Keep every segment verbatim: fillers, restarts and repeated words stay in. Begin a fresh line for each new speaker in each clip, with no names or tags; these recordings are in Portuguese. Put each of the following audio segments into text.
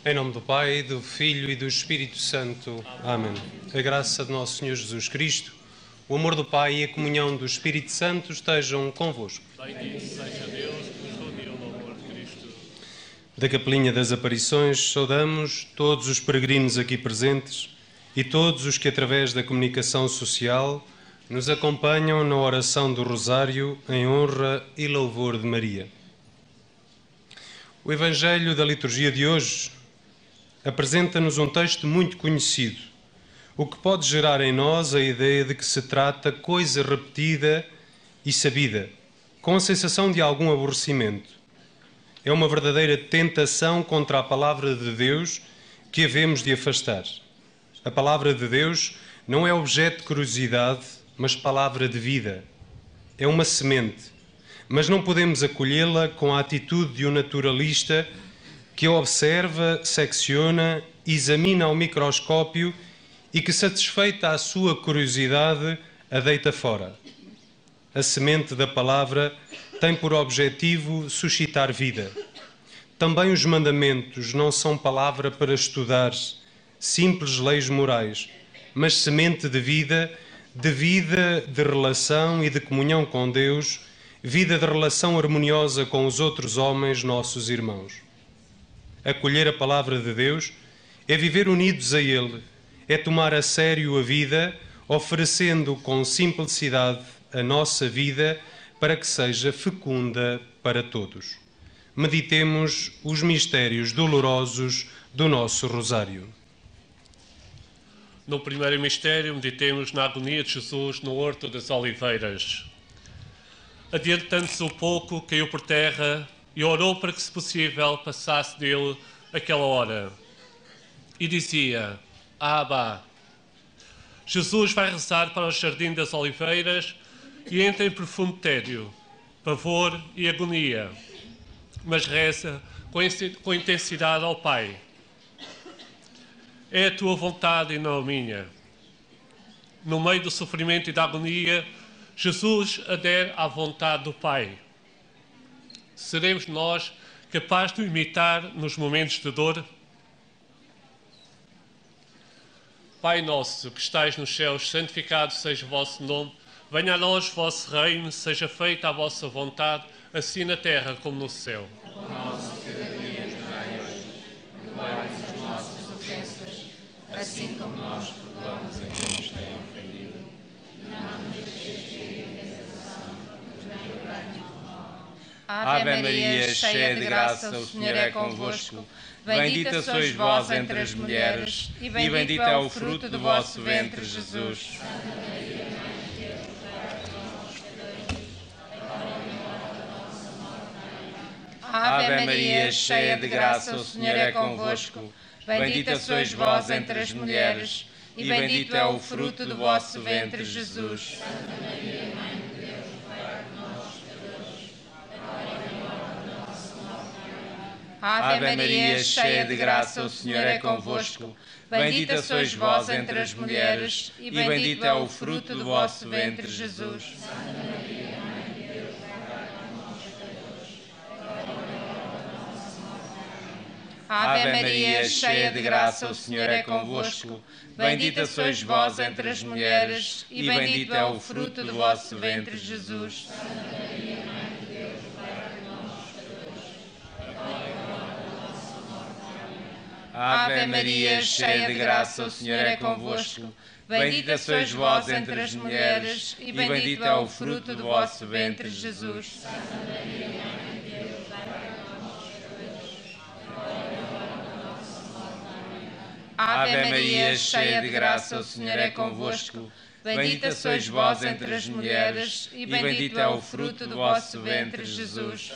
Em nome do Pai, do Filho e do Espírito Santo. Amém. A graça de nosso Senhor Jesus Cristo, o amor do Pai e a comunhão do Espírito Santo estejam convosco.
Bendito seja Deus que nos uniu no amor de Cristo.
Da Capelinha das Aparições saudamos todos os peregrinos aqui presentes e todos os que, através da comunicação social, nos acompanham na oração do Rosário em honra e louvor de Maria. O Evangelho da liturgia de hoje apresenta-nos um texto muito conhecido, o que pode gerar em nós a ideia de que se trata coisa repetida e sabida, com a sensação de algum aborrecimento. É uma verdadeira tentação contra a palavra de Deus que havemos de afastar. A palavra de Deus não é objeto de curiosidade, mas palavra de vida. É uma semente, mas não podemos acolhê-la com a atitude de um naturalista que a observa, secciona, examina ao microscópio e que, satisfeita a sua curiosidade, a deita fora. A semente da palavra tem por objetivo suscitar vida. Também os mandamentos não são palavra para estudar, simples leis morais, mas semente de vida, de vida de relação e de comunhão com Deus, vida de relação harmoniosa com os outros homens, nossos irmãos. Acolher a palavra de Deus é viver unidos a Ele, é tomar a sério a vida, oferecendo com simplicidade a nossa vida para que seja fecunda para todos. Meditemos os mistérios dolorosos do nosso Rosário.
No primeiro mistério, meditemos na agonia de Jesus no Horto das Oliveiras. Adiantando-se um pouco, caiu por terra e orou para que, se possível, passasse dele aquela hora. E dizia: Abba. Jesus vai rezar para o Jardim das Oliveiras e entra em profundo tédio, pavor e agonia, mas reza com intensidade ao Pai. É a tua vontade e não a minha. No meio do sofrimento e da agonia, Jesus adere à vontade do Pai. Seremos nós capazes de o imitar nos momentos de dor? Pai nosso, que estais nos céus, santificado seja o vosso nome. Venha a nós o vosso reino, seja feita a vossa vontade, assim na terra como no céu.
O nosso cada dia nos dai hoje. Perdoai-nos as nossas ofensas, assim como nós perdoamos a quem nos tem ofendido. Não nos deixeis cair em tentação, mas livrai-nos do mal.
Ave Maria, cheia de graça, o Senhor é convosco. Bendita sois vós entre as mulheres, e bendito é o fruto do vosso ventre, Jesus. Ave Maria, cheia de graça, o Senhor é convosco. Bendita sois vós entre as mulheres, e bendito é o fruto do vosso ventre, Jesus. Ave Maria, cheia de graça, o Senhor é convosco. Bendita sois vós entre as mulheres, e bendito é o fruto do vosso ventre, Jesus. Ave Maria, cheia de graça, o Senhor é convosco. Bendita sois vós entre as mulheres, e bendito é o fruto do vosso ventre, Jesus. Ave Maria, cheia de graça, o Senhor é convosco. Bendita sois vós entre as mulheres, e bendito é o fruto do vosso ventre, Jesus. Ave Maria, cheia de graça, o Senhor é convosco. Bendita sois vós entre as mulheres, e bendito é o fruto do vosso ventre, Jesus.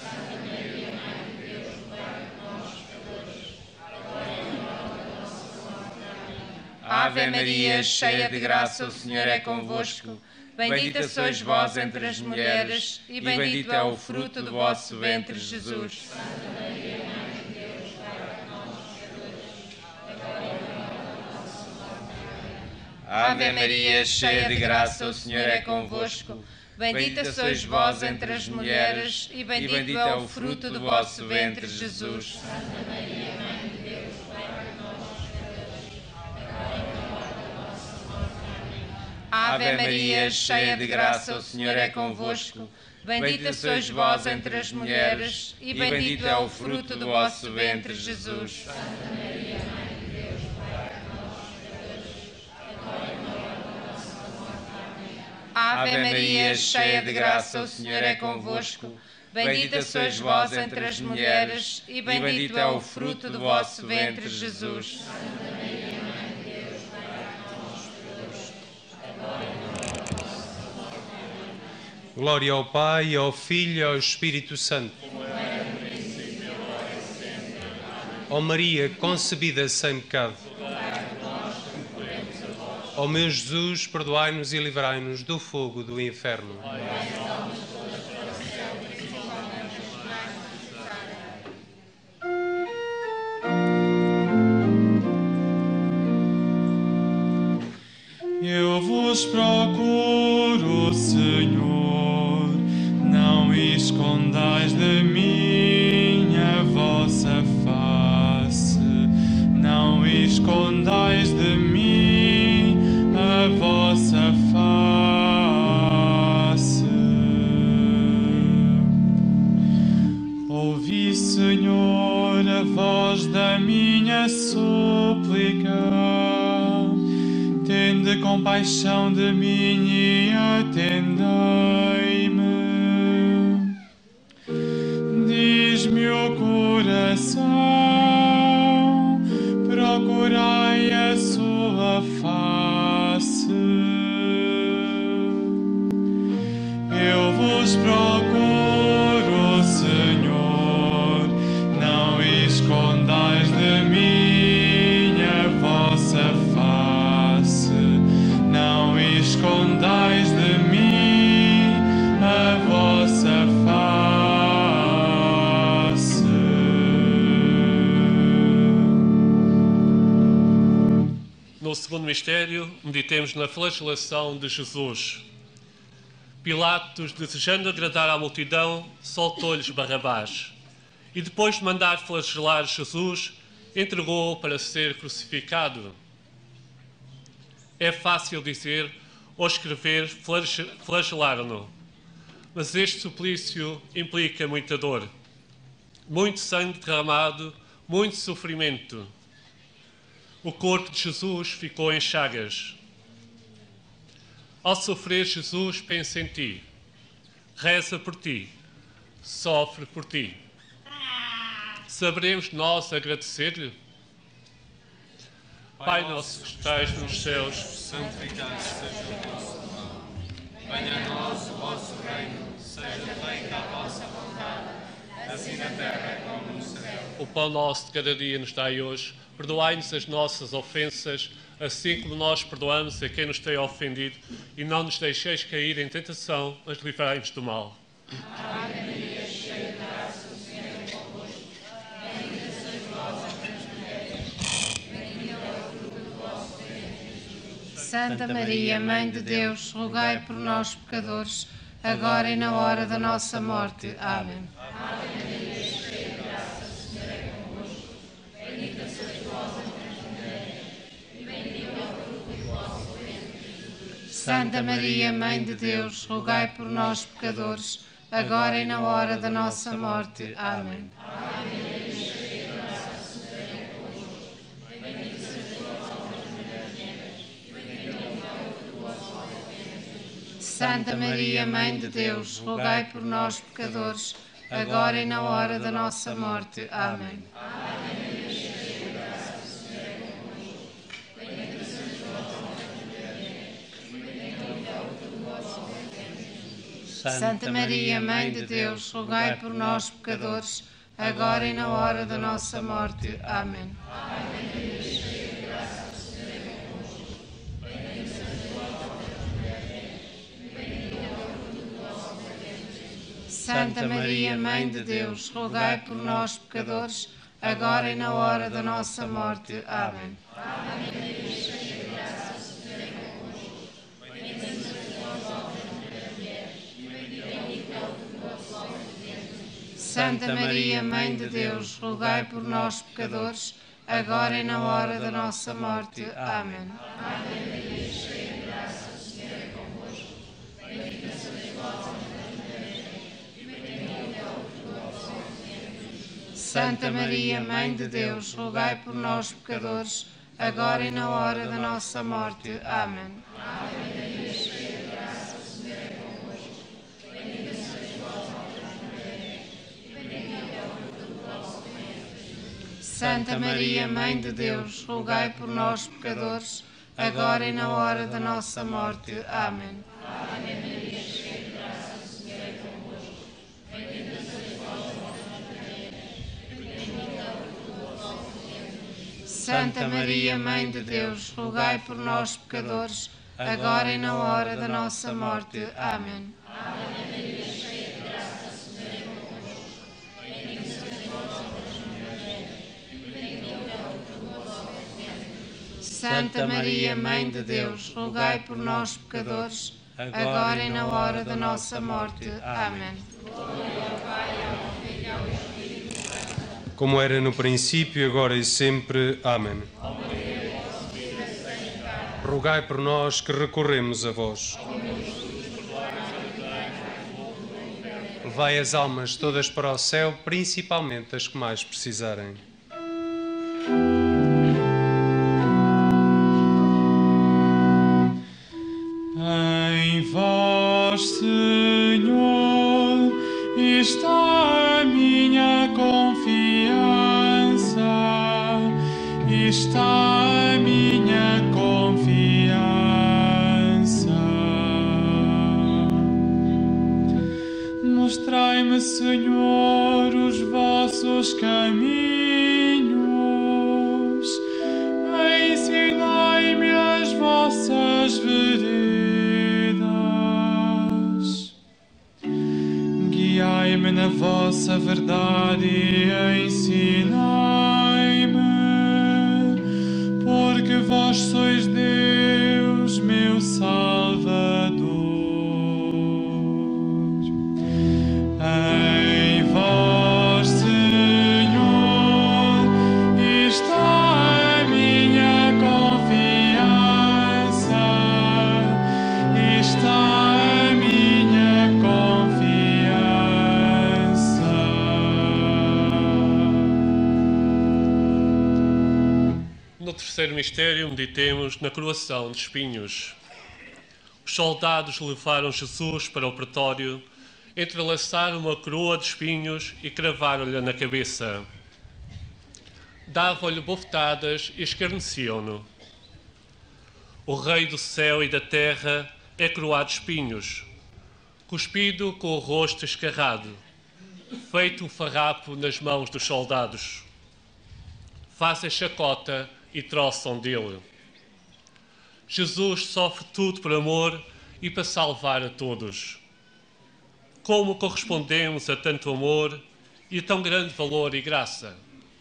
Ave Maria, cheia de graça, o Senhor é convosco. Bendita sois vós entre as mulheres, e bendito é o fruto do vosso ventre, Jesus. Ave Maria, cheia de graça, o Senhor é convosco. Bendita sois vós entre as mulheres, e bendito é o fruto do vosso ventre, Jesus.
Santa Maria, Mãe de Deus, rogai por nós, pecadores, agora e na hora da nossa morte. Amém.
Ave Maria, cheia de graça, o Senhor é convosco. Bendita sois vós entre as mulheres, e bendito é o fruto do vosso ventre, Jesus.
Santa Maria, Mãe de Deus, rogai por nós, pecadores, agora e na hora da nossa morte. Amém.
Ave Maria, cheia de graça, o Senhor é convosco. Bendita sois vós entre as mulheres, e bendito é o fruto do vosso ventre, Jesus.
Santa Maria, Mãe de Deus, rogai por nós, pecadores, agora e na hora da nossa morte. Amém.
Glória ao Pai, ao Filho e ao Espírito Santo. Ó Maria, concebida sem pecado. Ó meu Jesus, perdoai-nos e livrai-nos do fogo do inferno.
Eu vos procuro, Senhor, não escondais de mim a vossa face, não escondais de mim a vossa face. Ouvi, Senhor, a voz da minha súplica. Tende compaixão de mim e atendei-me. Diz-me o coração, procurai a sua face. Eu vos procuro, Senhor, não escondais de mim a vossa face. Não escondais de mim a vossa face.
No segundo mistério, meditemos na flagelação de Jesus. Pilatos, desejando agradar à multidão, soltou-lhes Barrabás e, depois de mandar flagelar Jesus, entregou-o para ser crucificado. É fácil dizer ou escrever flagelaram-no, mas este suplício implica muita dor, muito sangue derramado, muito sofrimento. O corpo de Jesus ficou em chagas. Ao sofrer, Jesus pensa em ti, reza por ti, sofre por ti. Saberemos nós agradecer-lhe? Pai nosso que estais nos céus,
santificado seja o vosso nome. Venha a nós o vosso reino, seja feita a vossa vontade, assim na terra como no céu.
o pão nosso de cada dia nos dai hoje. Perdoai-nos as nossas ofensas, assim como nós perdoamos a quem nos tem ofendido, e não nos deixeis cair em tentação, mas livrai-nos do mal.
Ave Maria, cheia de graça, o Senhor é convosco. Bendita sois vós entre as mulheres, bendito é o fruto do vosso ventre, Jesus.
Santa Maria, Mãe de Deus, rogai por nós, pecadores, agora e na hora da nossa morte. Amém.
Ave Maria, cheia de graça, o Senhor é convosco. Bendita sois vós entre as mulheres, e bendito é o fruto do vosso ventre, Jesus.
Santa Maria, Mãe de Deus, rogai por nós, pecadores, agora e na hora da nossa morte. Amém.
Ave Maria, cheia de graça, o Senhor é convosco. Bendita sois vós entre as mulheres, e bendito é o fruto do vosso ventre, Jesus.
Santa Maria, Mãe de Deus, rogai por nós, pecadores, agora e na hora da nossa morte. Amém.
Ave Maria, cheia de graça, o Senhor é convosco. Bendita sois vós entre as mulheres, e bendito é o fruto do vosso ventre, Jesus.
Santa Maria, Mãe de Deus, rogai por nós, pecadores, agora e na hora da nossa morte. Amém.
Ave Maria, cheia de graça, o Senhor é convosco. Bendita sois vós entre as mulheres, e bendito é o fruto do vosso ventre, Jesus.
Santa Maria, Mãe de Deus, rogai por nós, pecadores, agora e na hora da nossa morte. Amém.
Ave Maria, cheia de graça, o Senhor é convosco. Bendita sois vós entre as mulheres,
Santa Maria, Mãe de Deus, rogai por nós, pecadores, agora e na hora da nossa morte. Amém.
Ave Maria, cheia de graça, o Senhor é convosco. Bendita sois vós entre as mulheres, e bendito é o fruto do vosso ventre.
Santa Maria, Mãe de Deus, rogai por nós, pecadores, agora e na hora da nossa morte. Amém.
Ave Maria, cheia de graça, o Senhor é convosco. Bendita sois vós entre as mulheres, e bendito é o fruto do vosso ventre.
Santa Maria, Mãe de Deus, rogai por nós, pecadores, agora e na hora da nossa morte. Amém.
Ave Maria, cheia de graça, o Senhor é convosco. Bendita sois vós entre as mulheres, e bendito é o fruto do vosso ventre.
Santa Maria, Mãe de Deus, rogai por nós, pecadores, agora e na hora da nossa morte. Amém.
Ave Maria, cheia de graça, o Senhor é convosco. Bendita sois vós entre as mulheres, e bendito é o fruto do vosso ventre.
Santa Maria, Mãe de Deus, rogai por nós, pecadores, agora e na hora da nossa morte. Amém.
Como era no princípio, agora e sempre. Amém. Rogai por nós que recorremos a vós. Levai as almas todas para o céu, principalmente as que mais precisarem.
Em vós, Senhor, está a minha confiança, está a minha confiança. Mostrai-me, Senhor, os vossos caminhos, ensinai-me as vossas veredas. Guiai-me na vossa verdade e ensinai-me, porque vós sois Deus, meu Salvador. Em vós, Senhor, está a minha confiança, está a minha confiança.
No terceiro mistério, meditemos na coroação de espinhos. Os soldados levaram Jesus para o pretório, entrelaçaram uma coroa de espinhos e cravaram-lhe na cabeça. Davam-lhe bofetadas e escarneciam-no. O Rei do céu e da terra é coroado de espinhos, cuspido com o rosto escarrado, feito um farrapo nas mãos dos soldados. Fazem chacota e troçam dele. Jesus sofre tudo por amor e para salvar a todos. Como correspondemos a tanto amor e a tão grande valor e graça?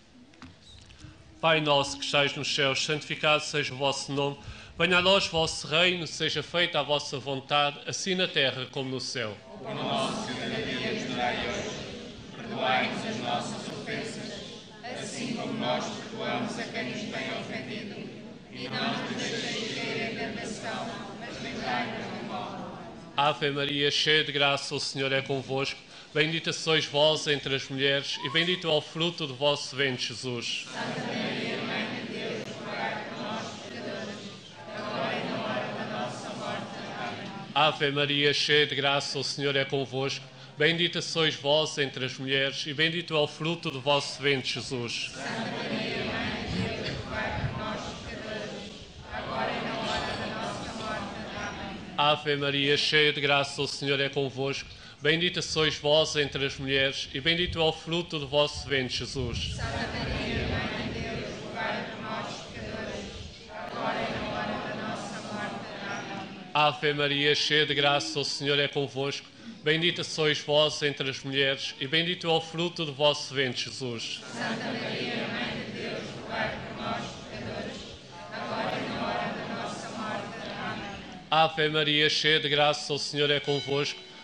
Pai nosso que estais nos céus, santificado seja o vosso nome. Venha a nós o vosso reino, seja feita a vossa vontade, assim na terra como no céu.
O pão nosso de cada dia nos dai hoje. Perdoai-nos as nossas ofensas, assim como nós perdoamos a quem nos tem ofendido. E não nos deixeis cair em tentação, mas livrai-nos do mal.
Ave Maria, cheia de graça, o Senhor é convosco. Bendita sois vós entre as mulheres, e bendito é o fruto do vosso ventre, Jesus.
Santa Maria, Mãe de Deus, rogai por nós, pecadores, agora e na hora da nossa morte. Amém.
Ave Maria, cheia de graça, o Senhor é convosco. Bendita sois vós entre as mulheres, e bendito é o fruto do vosso ventre, Jesus.
Santa Maria, Mãe de Deus, rogai por nós, pecadores, agora e na hora da nossa morte. Amém.
Ave Maria, cheia de graça, o Senhor é convosco. Bendita sois vós entre as mulheres, e bendito é o fruto do vosso ventre, Jesus.
Santa Maria, Mãe de Deus, rogai por nós, pecadores, agora e na hora da nossa morte. Amém.
Ave Maria, cheia de graça, o Senhor é convosco. Bendita sois vós entre as mulheres, e bendito é o fruto do vosso ventre, Jesus.
Santa Maria, Mãe de Deus, rogai por nós, pecadores, agora e na hora da nossa morte. Amém.
Ave Maria, cheia de graça, o Senhor é convosco.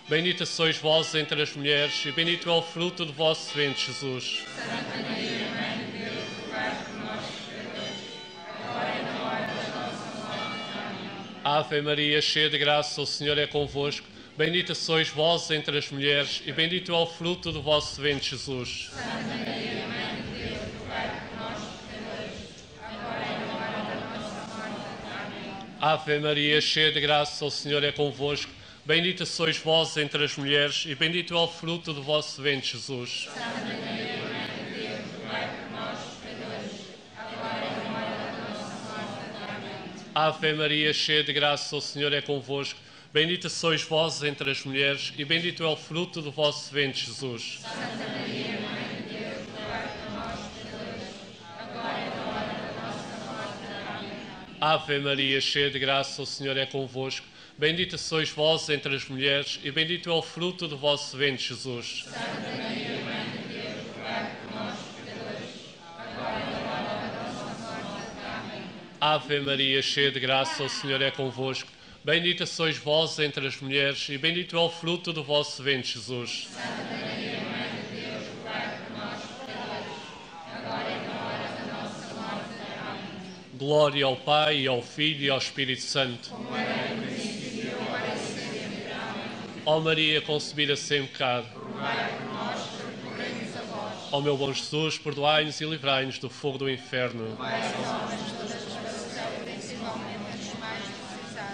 bendita sois vós entre as mulheres, e bendito é o fruto do vosso ventre, Jesus.
Santa Maria, Mãe de Deus, rogai por nós, pecadores, agora e na hora da nossa morte. Amém.
Ave Maria, cheia de graça, o Senhor é convosco. Bendita sois vós entre as mulheres, e bendito é o fruto do vosso ventre, Jesus.
Santa Maria, Mãe de Deus, rogai por nós, pecadores, agora e na hora da nossa morte. Amém.
Ave Maria, cheia de graça, o Senhor é convosco. Bendita sois vós entre as mulheres, e bendito é o fruto do vosso ventre, Jesus.
Santa Maria, Mãe de Deus, rogai por nós, pecadores, agora e na hora da nossa morte. Amém.
Ave Maria, cheia de graça, o Senhor é convosco. Bendita sois vós entre as mulheres, e bendito é o fruto do vosso ventre, Jesus.
Santa Maria, Mãe de Deus, rogai por nós, pecadores, agora e na hora da nossa morte. Amém.
Ave Maria, cheia de graça, o Senhor é convosco. Bendita sois vós entre as mulheres, e bendito é o fruto do vosso ventre, Jesus.
Santa Maria, Mãe de Deus, rogai por nós, pecadores, agora e na hora da nossa morte. Amém.
Ave Maria, cheia de graça, o Senhor é convosco. Bendita sois vós entre as mulheres, e bendito é o fruto do vosso ventre, Jesus.
Santa Maria, Mãe de Deus, rogai por nós, pecadores, agora e na hora da nossa morte. Amém.
Glória ao Pai, e ao Filho, e ao Espírito Santo.
Como era no princípio, agora e sempre. Amém.
Ó Maria, concebida sem pecado.
Rogai por nós, que recorremos a vós.
Ó meu bom Jesus, perdoai-nos e livrai-nos do fogo do inferno.
Vai às almas todas para o céu, principalmente as mais necessitadas.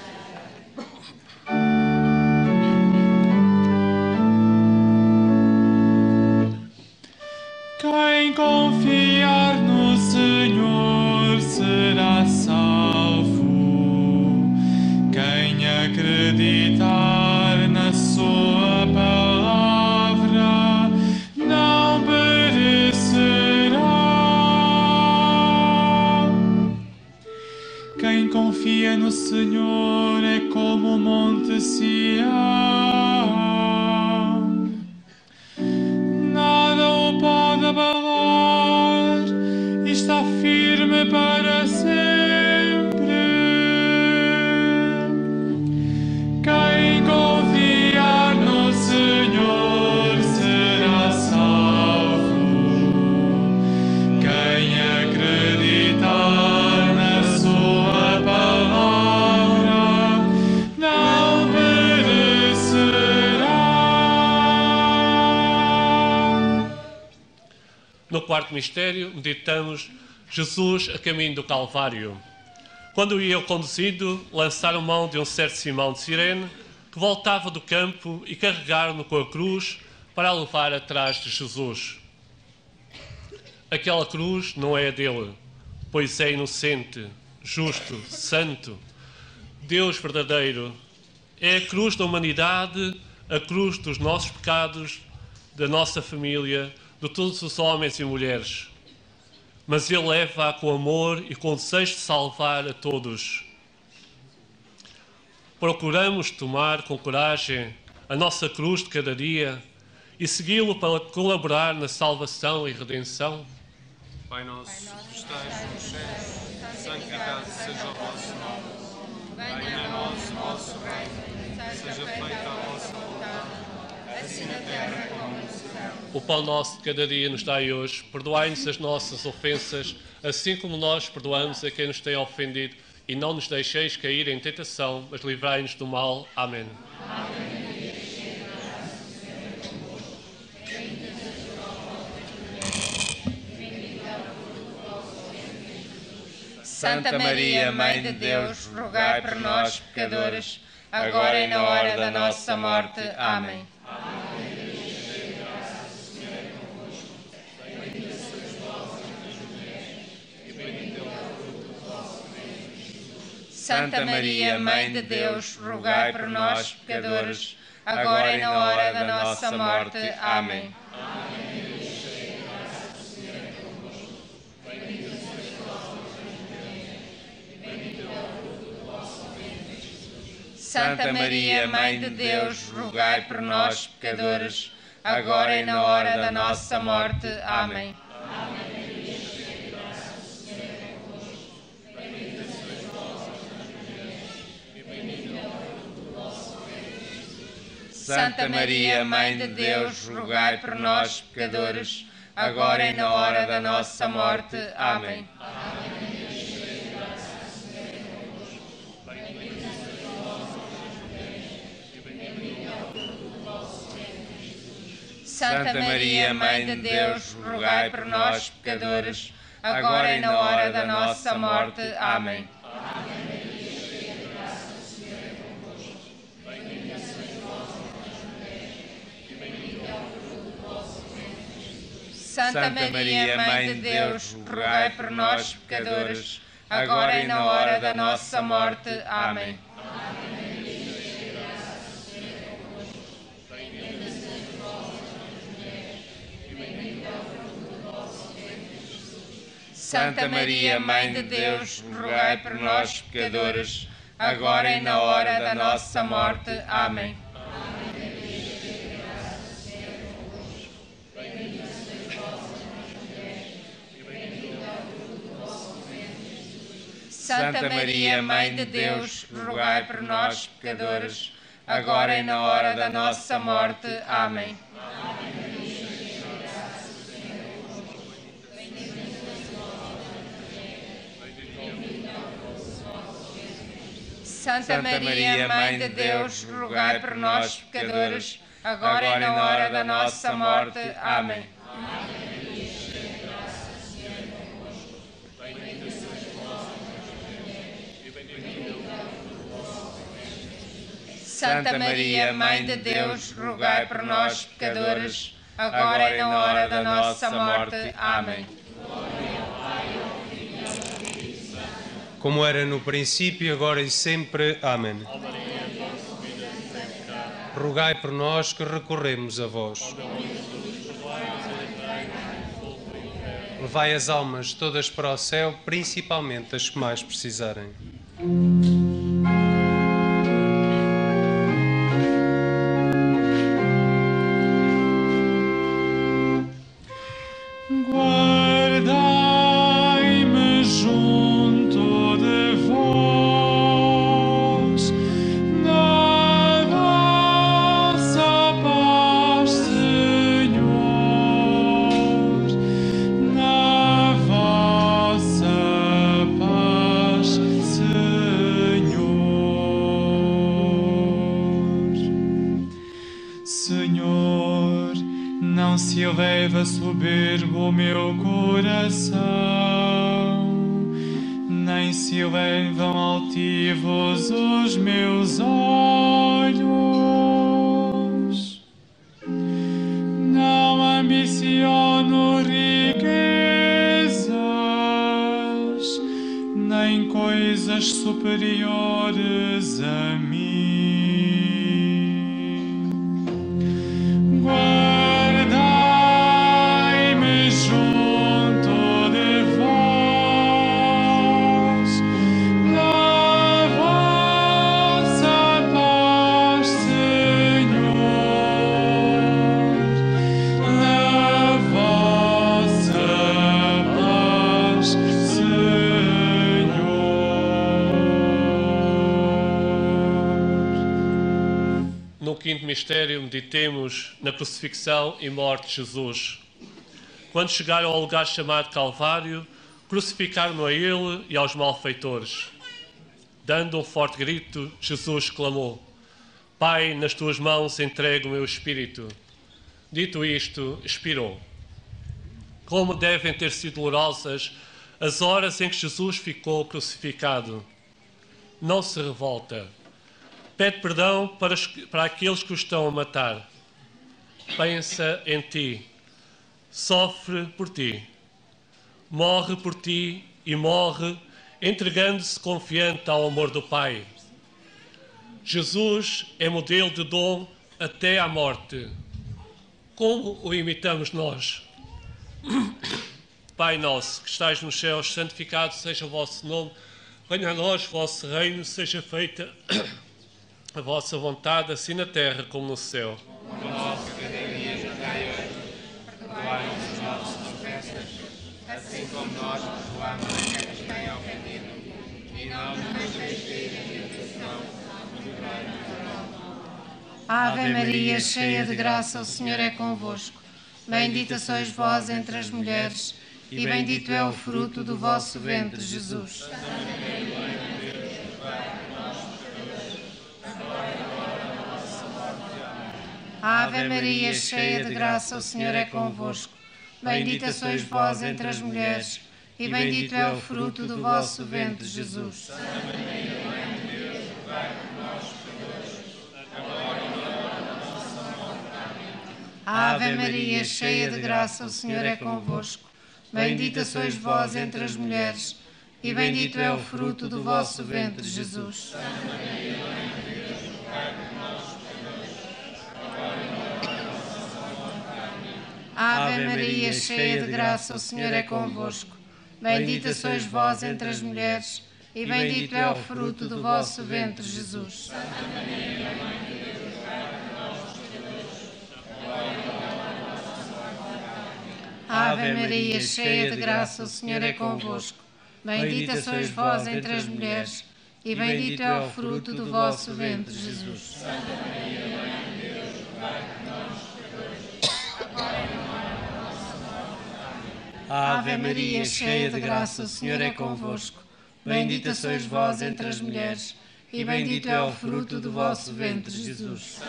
Quem confiar no Senhor será salvo. Quem acreditar na sua palavra não perecerá. Quem confia no Senhor é como o monte Sião. Nada o pode abalar, e está firme para sempre. Quem confiar no Senhor será salvo. Quem acreditar na sua palavra não perecerá.
No quarto mistério, meditamos Jesus a caminho do Calvário. Quando ia conduzido, lançaram mão de um certo Simão de Cirene, que voltava do campo, e carregaram-no com a cruz para a levar atrás de Jesus. Aquela cruz não é a dele, pois é inocente, justo, santo, Deus verdadeiro. É a cruz da humanidade, a cruz dos nossos pecados, da nossa família, de todos os homens e mulheres. Mas ele leva-a com amor e com desejo de salvar a todos. Procuramos tomar com coragem a nossa cruz de cada dia e segui-lo para colaborar na salvação e redenção.
Pai nosso, que estais no céu, santificado seja o vosso nome. Venha a nós o vosso reino, seja feita a vossa vontade, assim na terra como no céu.
O pão nosso de cada dia nos dai hoje. Perdoai-nos as nossas ofensas, assim como nós perdoamos a quem nos tem ofendido. E não nos deixeis cair em tentação, mas livrai-nos do mal. Amém.
Santa Maria, Mãe de Deus, rogai por nós, pecadores, agora e na hora da nossa morte. Amém. Santa Maria, Mãe de Deus, rogai por nós, pecadores, agora e na hora da nossa morte. Amém. Santa Maria, Mãe de Deus, rogai por nós, pecadores, agora e na hora da nossa morte. Amém. Santa Maria, Mãe de Deus, rogai por nós, pecadores, agora e na hora da nossa morte. Amém. Santa Maria, Mãe de Deus, rogai por nós, pecadores, agora e na hora da nossa morte. Amém. Santa Maria, Mãe de Deus, rogai por nós, pecadores, agora e na hora da nossa morte. Amém. Santa Maria, Mãe de Deus, rogai por nós, pecadores, agora e na hora da nossa morte. Amém. Santa Maria, Mãe de Deus, rogai por nós, pecadores, agora e na hora da nossa morte. Amém. Santa Maria, Mãe de Deus, rogai por nós, pecadores, agora e na hora da nossa morte. Amém. Santa Maria, Mãe de Deus, rogai por nós, pecadores, agora e na hora da nossa morte. Amém.
Como era no princípio, agora e sempre. Amém. Rogai por nós que recorremos a vós. Levai as almas todas para o céu, principalmente as que mais precisarem.
Guardai-me junto de vós, na vossa paz, Senhor, na vossa paz, Senhor. Senhor, não se eleva soberbo o meu coração, nem se elevam altivos os meus olhos. Não ambiciono riquezas, nem coisas superiores a mim. Guardai-me junto de vós, na vossa paz, Senhor, na vossa paz, Senhor.
No quinto mistério, meditemos na crucifixão e morte de Jesus. Quando chegaram ao lugar chamado Calvário, crucificaram-no a ele e aos malfeitores. Dando um forte grito, Jesus clamou: Pai, nas tuas mãos entrego o meu espírito. Dito isto, expirou. Como devem ter sido dolorosas as horas em que Jesus ficou crucificado. Não se revolta. Pede perdão para, os, para aqueles que o estão a matar. Pensa em ti. Sofre por ti. Morre por ti e morre entregando-se confiante ao amor do Pai. Jesus é modelo de dom até à morte. Como o imitamos nós? Pai nosso, que estais nos céus, santificado seja o vosso nome. Venha a nós o vosso reino, seja feita a vossa vontade, assim na terra como no céu.
O nosso cada dia nos dai hoje. Perdoai-nos as nossas ofensas, assim como nós perdoamos a quem nos tem ofendido. E não nos deixeis cair em tentação, mas livrai-nos do mal.
Ave Maria, cheia de graça, o Senhor é convosco. Bendita sois vós entre as mulheres, e bendito é o fruto do vosso ventre, Jesus. Ave Maria, cheia de graça, o Senhor é convosco. Bendita sois vós entre as mulheres, e bendito é o fruto do vosso ventre, Jesus. Ave Maria, cheia de graça, o Senhor é convosco. Bendita sois vós entre as mulheres, e bendito é o fruto do vosso ventre, Jesus. Ave Maria, cheia de graça, o Senhor é convosco. Bendita sois vós entre as mulheres, e bendito é o fruto do vosso ventre, Jesus. Ave Maria, cheia de graça, o Senhor é convosco. Bendita sois vós entre as mulheres, e bendito é o fruto do vosso ventre, Jesus. Ave Maria, cheia de graça, o Senhor é convosco. Bendita sois vós entre as mulheres, e bendito é o fruto do vosso ventre, Jesus.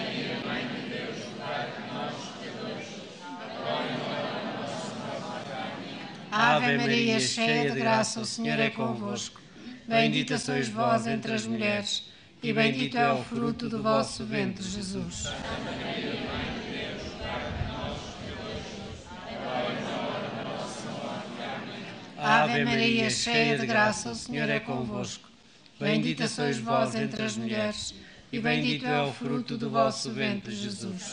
Ave Maria, cheia de graça, o Senhor é convosco. Bendita sois vós entre as mulheres, e bendito é o fruto do vosso ventre, Jesus. Ave Maria, cheia de graça, o Senhor é convosco. Bendita sois vós entre as mulheres, e bendito é o fruto do vosso ventre, Jesus.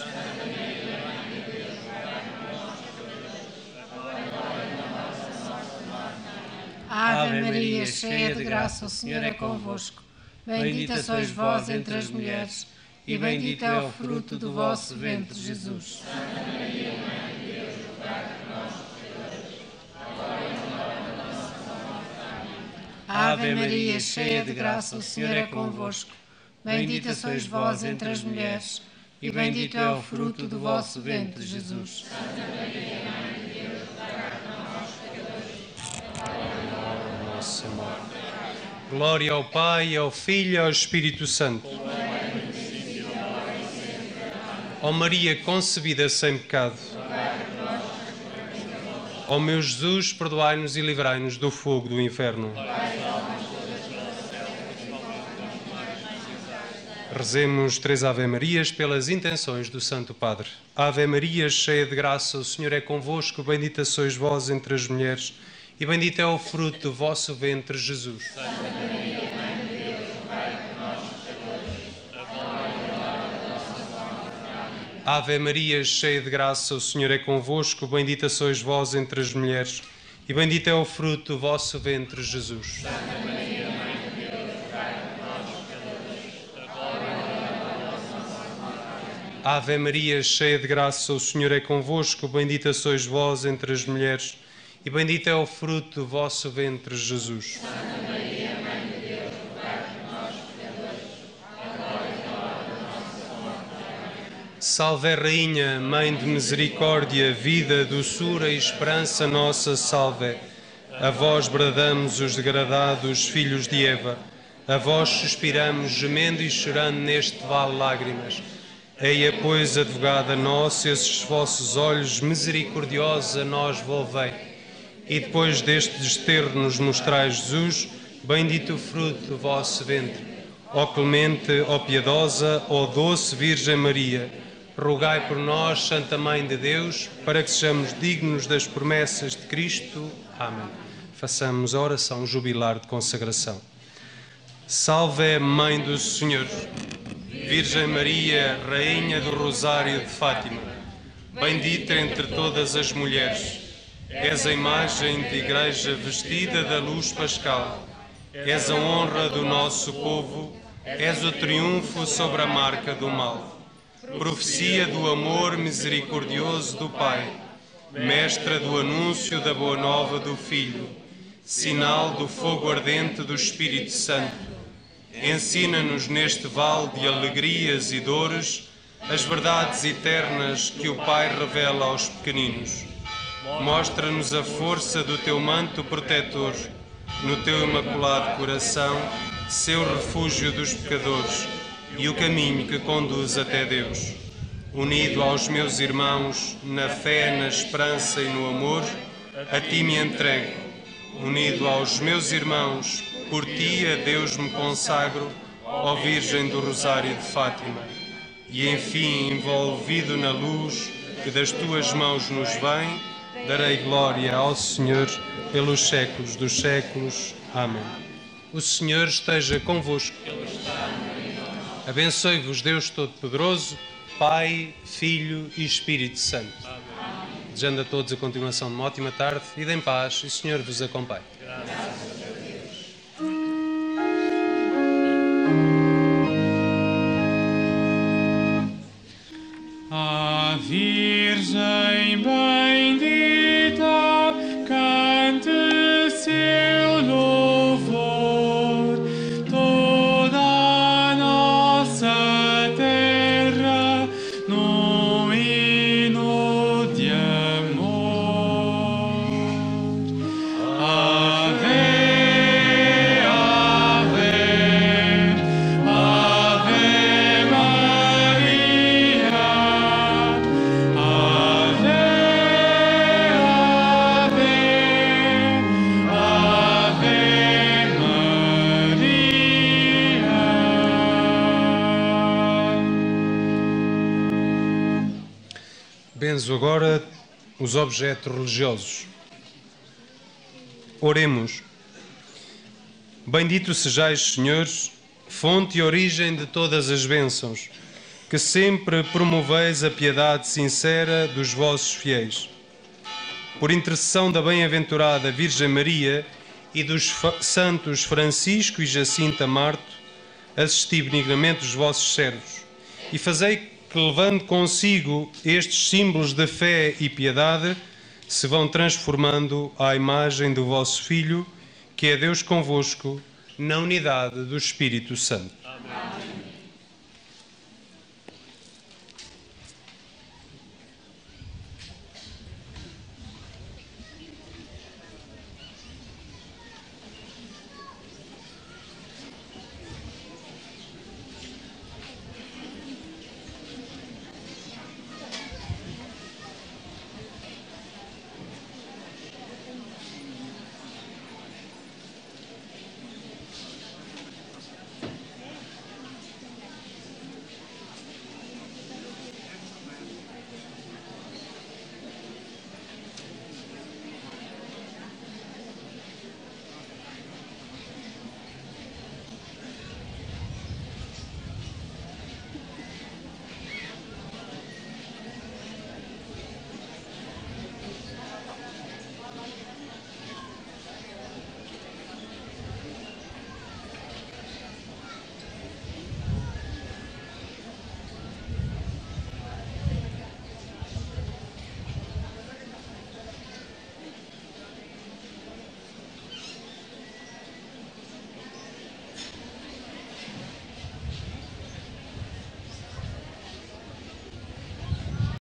Ave Maria, cheia de graça, o Senhor é convosco. Bendita sois vós entre as mulheres, e bendito é o fruto do vosso ventre, Jesus. Ave Maria, cheia de graça, o Senhor é convosco. Bendita sois vós entre as mulheres, e bendito é o fruto do vosso ventre, Jesus.
Glória ao Pai, ao Filho e ao Espírito Santo. Ó Maria concebida sem pecado, ó meu Jesus, perdoai-nos e livrai-nos do fogo do inferno. Rezemos três Ave-Marias pelas intenções do Santo Padre. Ave Maria, cheia de graça, o Senhor é convosco, bendita sois vós entre as mulheres, e bendito é o fruto do vosso ventre, Jesus. Ave Maria, cheia de graça, o Senhor é convosco, bendita sois vós entre as mulheres, e bendito é o fruto do vosso ventre, Jesus. Ave Maria, cheia de graça, o Senhor é convosco, bendita sois vós entre as mulheres, e bendito é o fruto do vosso ventre, Jesus. Salve, Rainha, Mãe de misericórdia, vida, doçura e esperança nossa, salve. A vós bradamos os degradados filhos de Eva, a vós suspiramos, gemendo e chorando neste vale de lágrimas. Eia, pois, advogada nossa, esses vossos olhos misericordiosos a nós volvei. E depois deste desterro nos mostrais Jesus, bendito o fruto do vosso ventre. Ó clemente, ó piedosa, ó doce Virgem Maria, rogai por nós, Santa Mãe de Deus, para que sejamos dignos das promessas de Cristo. Amém. Façamos a oração jubilar de consagração. Salve, Mãe do Senhor, Virgem Maria, Rainha do Rosário de Fátima, bendita entre todas as mulheres, és a imagem de Igreja vestida da luz pascal, és a honra do nosso povo, és o triunfo sobre a marca do mal, profecia do amor misericordioso do Pai, mestra do anúncio da boa nova do Filho, sinal do fogo ardente do Espírito Santo, ensina-nos neste vale de alegrias e dores as verdades eternas que o Pai revela aos pequeninos. Mostra-nos a força do teu manto protetor, no teu imaculado coração, seu refúgio dos pecadores e o caminho que conduz até Deus. Unido aos meus irmãos, na fé, na esperança e no amor, a ti me entrego. Unido aos meus irmãos, por ti a Deus me consagro, ó Virgem do Rosário de Fátima. E enfim, envolvido na luz que das tuas mãos nos vem, darei glória ao Senhor pelos séculos dos séculos. Amém. O Senhor esteja convosco. Abençoe-vos Deus Todo-Poderoso, Pai, Filho e Espírito Santo. Amém. Desejando a todos a continuação de uma ótima tarde e de paz, e o Senhor vos acompanhe.
A Virgem bendita cante seu louvor, toda a nossa terra num hino de amor. Ave, ave, ave Maria. Ave, ave, ave Maria.
Benzo agora os objetos religiosos. Oremos. Bendito sejais, Senhor, fonte e origem de todas as bênçãos, que sempre promoveis a piedade sincera dos vossos fiéis. Por intercessão da bem-aventurada Virgem Maria e dos fa- santos Francisco e Jacinta Marto, assisti benignamente os vossos servos, e fazei que, levando consigo estes símbolos de fé e piedade, se vão transformando à imagem do vosso Filho, que é Deus convosco, na unidade do Espírito Santo. Amém.